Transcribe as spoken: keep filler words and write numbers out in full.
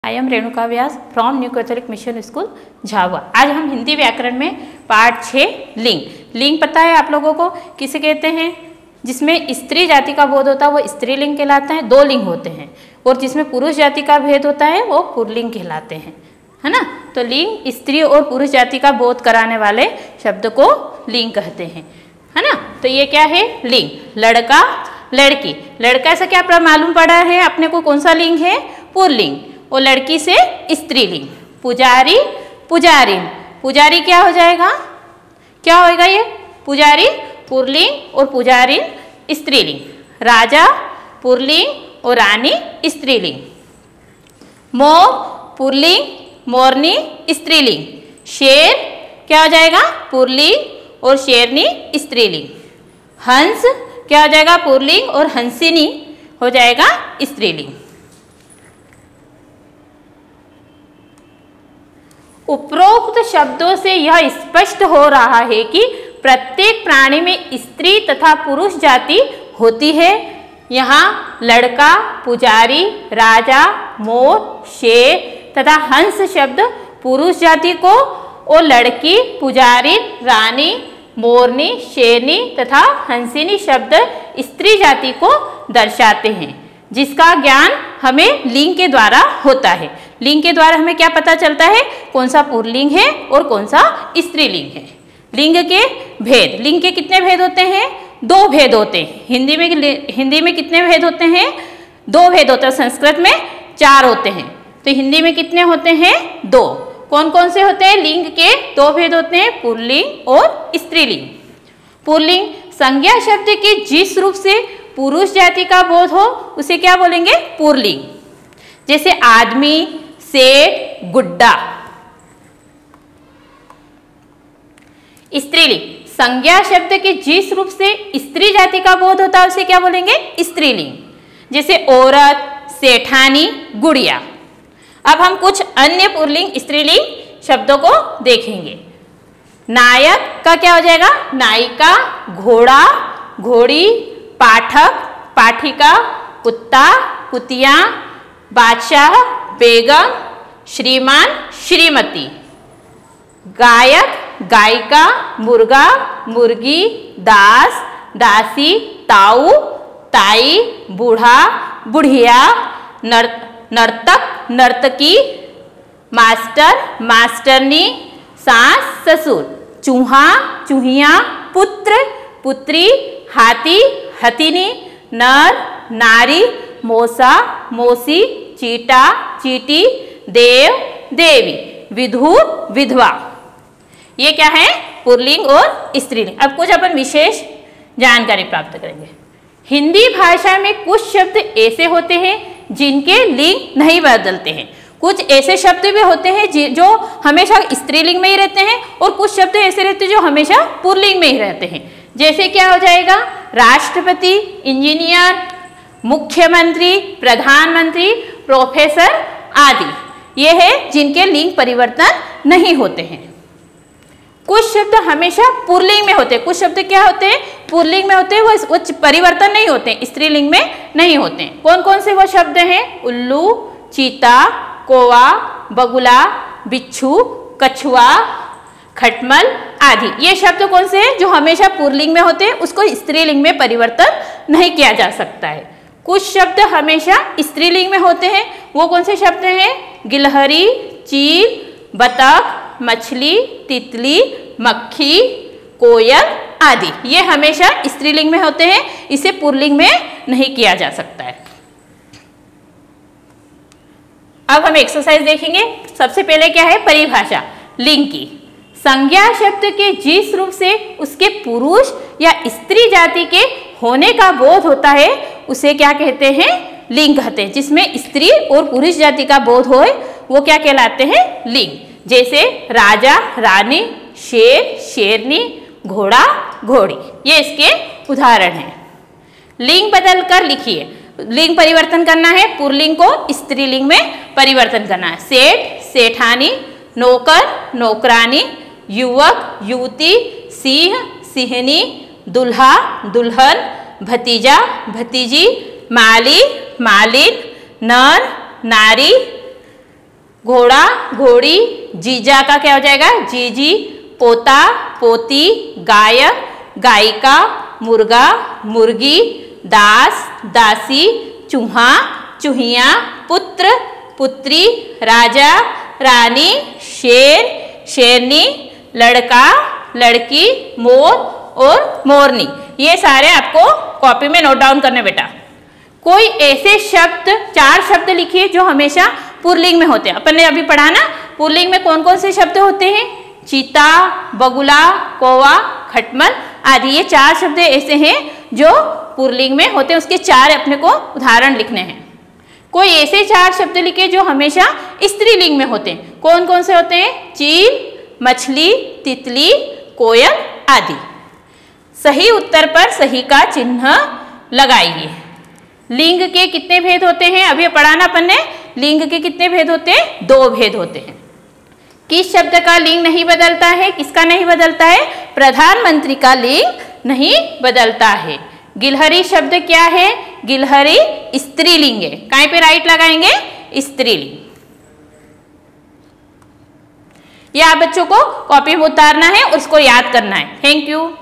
I am Renuka Vyas from New Catholic Mission School Jhabua. आज हम हिंदी व्याकरण में पाठ छः लिंग लिंग पता है आप लोगों को किसे कहते हैं? जिसमें स्त्री जाति का बोध होता है वो स्त्रीलिंग कहलाता है। दो लिंग होते हैं और जिसमें पुरुष जाति का भेद होता है वो पुल्लिंग कहलाते हैं, है ना। तो लिंग स्त्री और पुरुष जाति का बोध कराने वाले शब्द को लिंग कहते हैं, है ना। तो ये क्या है? लिंग। लड़का लड़की, लड़का से क्या मालूम पड़ा है अपने को? कौन सा लिंग है? पुल्लिंग। और लड़की से स्त्रीलिंग। पुजारी पुजारिन, पुजारी क्या हो जाएगा? क्या होएगा ये? पुजारी पुल्लिंग और पुजारिन स्त्रीलिंग। राजा पुल्लिंग और रानी स्त्रीलिंग। मोर पुल्लिंग मोरनी स्त्रीलिंग। शेर क्या हो जाएगा? पुल्लिंग और शेरनी स्त्रीलिंग। हंस क्या हो जाएगा? पुल्लिंग और हंसिनी हो जाएगा स्त्रीलिंग। उपरोक्त शब्दों से यह स्पष्ट हो रहा है कि प्रत्येक प्राणी में स्त्री तथा पुरुष जाति होती है। यहाँ लड़का, पुजारी, राजा, मोर, शेर तथा हंस शब्द पुरुष जाति को और लड़की, पुजारी, रानी, मोरनी, शेरनी तथा हंसिनी शब्द स्त्री जाति को दर्शाते हैं, जिसका ज्ञान हमें लिंग के द्वारा होता है। लिंग के द्वारा हमें क्या पता चलता है? कौन सा पुल्लिंग है और कौन सा स्त्रीलिंग है। लिंग के भेद, लिंग के कितने भेद होते हैं? दो भेद होते हैं। हिंदी में हिंदी में कितने भेद होते हैं? दो भेद होते हैं। संस्कृत में चार होते हैं, तो हिंदी में कितने होते हैं? दो। कौन कौन से होते हैं? लिंग के दो भेद होते हैं, पुल्लिंग और स्त्रीलिंग। पुल्लिंग संज्ञा शब्द के जिस रूप से पुरुष जाति का बोध हो उसे क्या बोलेंगे? पुल्लिंग। जैसे आदमी, सेठ, गुड्डा। स्त्रीलिंग संज्ञा शब्द के जिस रूप से स्त्री जाति का बोध होता है उसे क्या बोलेंगे? स्त्रीलिंग। जैसे औरत, सेठानी, गुड़िया। अब हम कुछ अन्य पुल्लिंग स्त्रीलिंग शब्दों को देखेंगे। नायक का क्या हो जाएगा? नायिका, घोड़ा, घोड़ी, पाठक, पाठिका, कुत्ता, कुतिया, बादशाह, बेगम, श्रीमान, श्रीमती। गायक, गायिका, मुर्गा, मुर्गी, दास, दासी, ताऊ, ताई, बूढ़ा, बुढ़िया, नर नर्तक, नर्तकी, मास्टर, मास्टरनी, सास, ससुर, चूहा, चूहिया, पुत्र, पुत्री, हाथी, हथिनी, नर, नारी, मौसा, मौसी, चीटा, चीटी, देव, देवी, विधु, विधवा। ये क्या है? पुल्लिंग और स्त्रीलिंग। अब कुछ अपन विशेष जानकारी प्राप्त करेंगे। हिंदी भाषा में कुछ शब्द ऐसे होते हैं जिनके लिंग नहीं बदलते हैं। कुछ ऐसे शब्द भी होते हैं जो हमेशा स्त्रीलिंग में ही रहते हैं और कुछ शब्द ऐसे रहते हैं जो हमेशा पुल्लिंग में ही रहते हैं। जैसे क्या हो जाएगा? राष्ट्रपति, इंजीनियर, मुख्यमंत्री, प्रधानमंत्री, प्रोफेसर आदि। ये है जिनके लिंग परिवर्तन नहीं होते हैं। कुछ शब्द हमेशा पुल्लिंग में होते हैं। कुछ शब्द क्या होते हैं? पुल्लिंग में होते हैं, वो, वो परिवर्तन नहीं होते हैं, स्त्रीलिंग में नहीं होते हैं। कौन कौन से वो शब्द हैं? उल्लू, चीता, कौवा, बगुला, बिच्छू, कछुआ, खटमल आदि। ये शब्द कौन से हैं? जो हमेशा पुल्लिंग में होते हैं, उसको स्त्रीलिंग में परिवर्तन नहीं किया जा सकता है। कुछ शब्द हमेशा स्त्रीलिंग में होते हैं, वो कौन से शब्द हैं? गिलहरी, चील, बतख, मछली, तितली, मक्खी, कोयल आदि। ये हमेशा स्त्रीलिंग में होते हैं, इसे पुल्लिंग में नहीं किया जा सकता है। अब हम एक्सरसाइज देखेंगे। सबसे पहले क्या है? परिभाषा लिंग की। संज्ञा शब्द के जिस रूप से उसके पुरुष या स्त्री जाति के होने का बोध होता है उसे क्या कहते हैं? लिंग कहते हैं। जिसमें स्त्री और पुरुष जाति का बोध हो वो क्या कहलाते हैं? लिंग। जैसे राजा, रानी, शेर, शेरनी, घोड़ा, घोड़ी। ये इसके उदाहरण हैं। लिंग बदल कर लिखिए। लिंग परिवर्तन करना है, पुल्लिंग को स्त्रीलिंग में परिवर्तन करना है। सेठ, सेठानी, नौकर, नौकरानी, युवक, युवती, सिंह, सिंहनी, दुल्हा, दुल्हन, भतीजा, भतीजी, माली, मालिन, नर, नारी, घोड़ा घोड़ी, जीजा का क्या हो जाएगा जीजी, पोता पोती, गायक गायिका, मुर्गा मुर्गी, दास दासी, चूहा चूहिया, पुत्र पुत्री, राजा रानी, शेर शेरनी, लड़का लड़की, मोर और मोरनी। ये सारे आपको कॉपी में नोट डाउन करने बेटा। कोई ऐसे शब्द, चार शब्द लिखिए जो हमेशा पुल्लिंग में होते हैं। अपन ने अभी पढ़ा ना पुल्लिंग में कौन कौन से शब्द होते हैं, चीता, बगुला, कौवा, खटमल आदि। ये चार शब्द ऐसे हैं जो पुल्लिंग में होते हैं, उसके चार अपने को उदाहरण लिखने हैं। कोई ऐसे चार शब्द लिखे जो हमेशा स्त्रीलिंग में होते हैं। कौन कौन से होते हैं, चील, मछली, तितली, कोयल आदि। सही उत्तर पर सही का चिन्ह लगाइए। लिंग के कितने भेद होते हैं, अभी पढ़ा ना अपन ने, लिंग के कितने भेद होते हैं, दो भेद होते हैं। किस शब्द का लिंग नहीं बदलता है, किसका नहीं बदलता है, प्रधानमंत्री का लिंग नहीं बदलता है। गिलहरी शब्द क्या है, गिलहरी स्त्रीलिंग है। कहीं पे राइट लगाएंगे, स्त्रीलिंग। ये आप बच्चों को कॉपी में उतारना है और उसको याद करना है। Thank you.